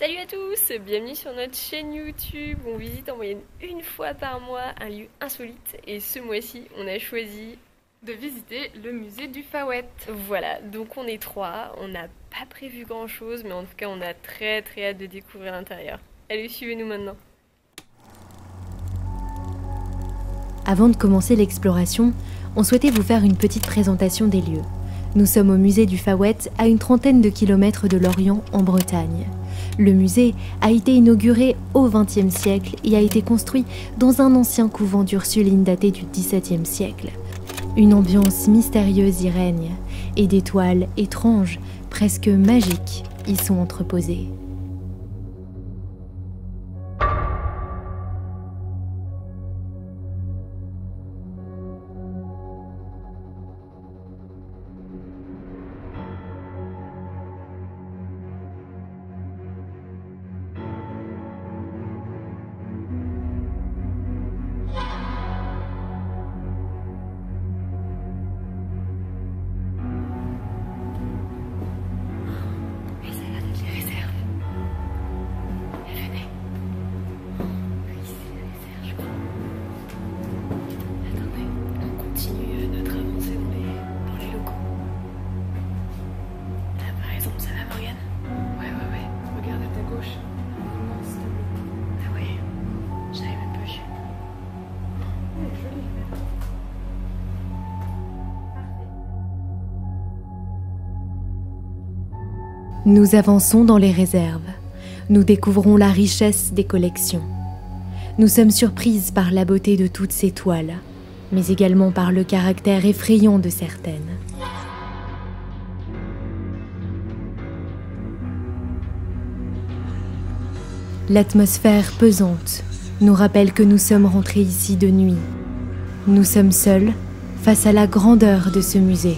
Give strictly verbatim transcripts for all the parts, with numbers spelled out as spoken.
Salut à tous, bienvenue sur notre chaîne YouTube. On visite en moyenne une fois par mois un lieu insolite et ce mois-ci on a choisi de visiter le musée du Fawet. Voilà, donc on est trois, on n'a pas prévu grand chose mais en tout cas on a très très hâte de découvrir l'intérieur. Allez, suivez-nous maintenant. Avant de commencer l'exploration, on souhaitait vous faire une petite présentation des lieux. Nous sommes au musée du Fawet, à une trentaine de kilomètres de Lorient, en Bretagne. Le musée a été inauguré au vingtième siècle et a été construit dans un ancien couvent d'Ursulines daté du dix-septième siècle. Une ambiance mystérieuse y règne, et des toiles étranges, presque magiques, y sont entreposées. Nous avançons dans les réserves. Nous découvrons la richesse des collections. Nous sommes surprises par la beauté de toutes ces toiles, mais également par le caractère effrayant de certaines. L'atmosphère pesante nous rappelle que nous sommes rentrés ici de nuit. Nous sommes seuls face à la grandeur de ce musée.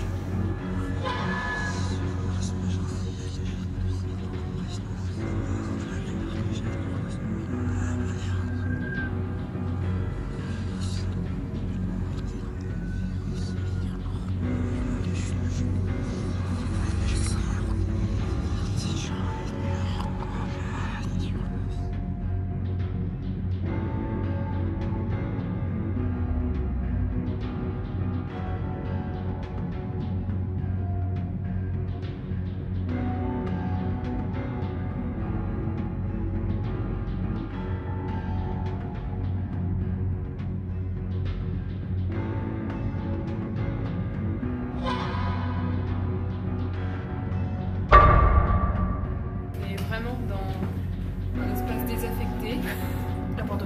Vraiment dans un espace désaffecté, abandonné.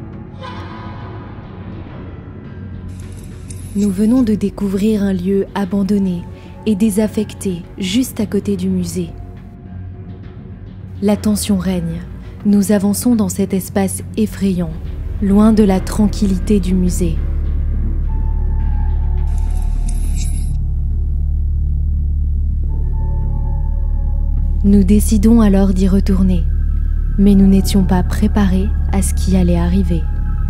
Nous venons de découvrir un lieu abandonné et désaffecté juste à côté du musée. La tension règne. Nous avançons dans cet espace effrayant, loin de la tranquillité du musée. Nous décidons alors d'y retourner, mais nous n'étions pas préparés à ce qui allait arriver.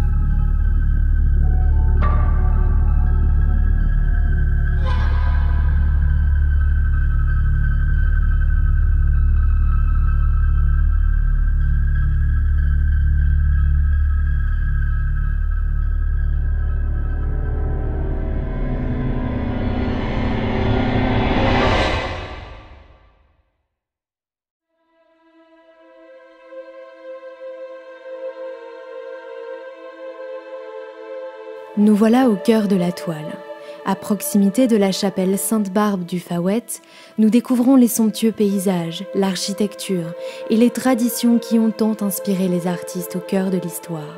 Nous voilà au cœur de la toile. À proximité de la chapelle Sainte-Barbe du Fawet, nous découvrons les somptueux paysages, l'architecture et les traditions qui ont tant inspiré les artistes au cœur de l'histoire.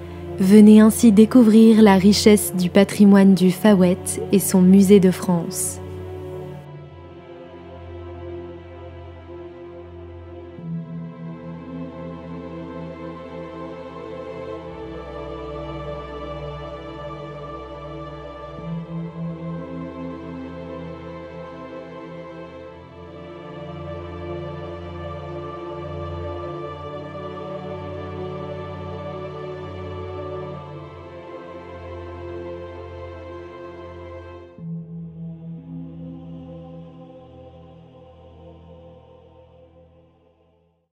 Venez ainsi découvrir la richesse du patrimoine du Fawet et son musée de France.